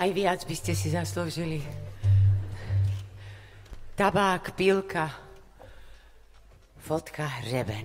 Aj viac by ste si zaslúžili. Tabák, pilka, fotka, hřeben.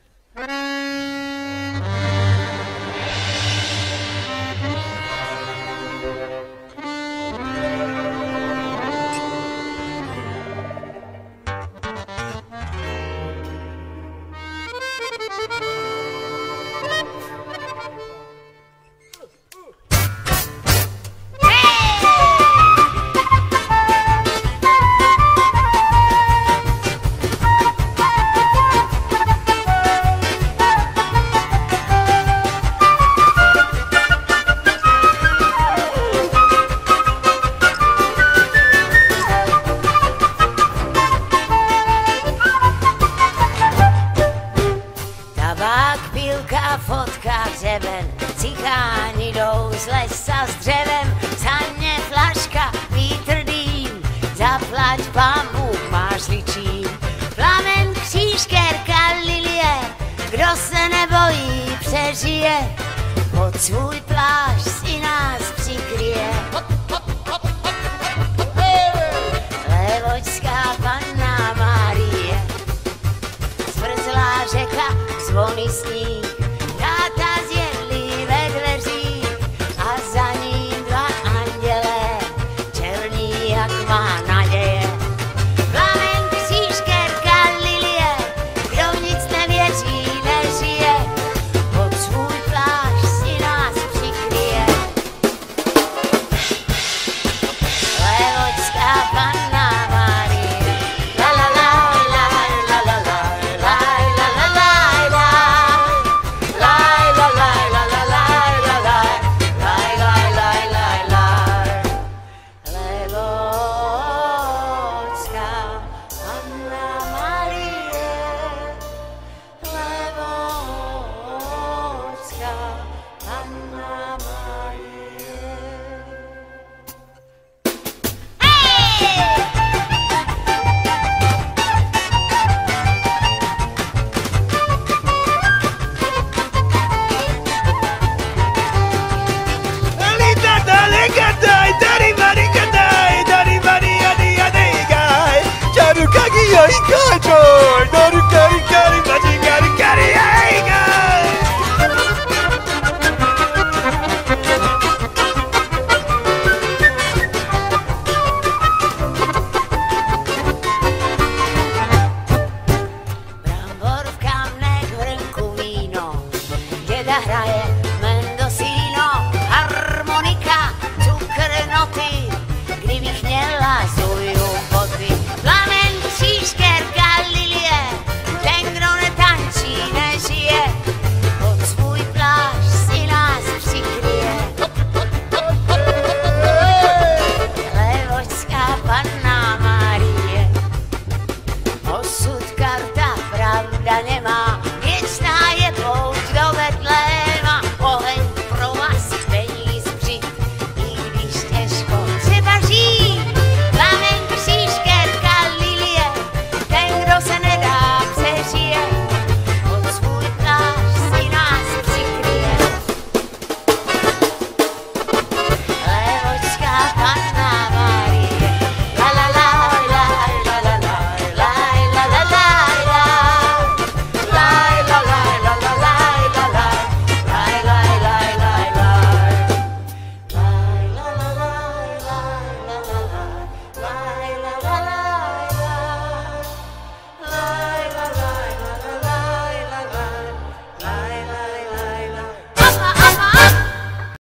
Fotka, hřeben, cikáni jdou z lesa s dřevem, saně flaška, vítr dým, zaplať pán Bůh, máš ličím. Plamen, kříž, kerka, lilie, kdo se nebojí, přežije, pod svůj plášť si nás přikryje. Levočská Panna Márie, zmrzlá řeka, zvony sníh, táta zjedlí ve dveřích a za ním dva andělé, černý jak má naděje. Plamen, kříž, kerka, lilie, kdo v nic nevěří, nežije, pod svůj plášť si nás přikryje. Levočská Panna Márie, la la la la la la la la la la la la. Dari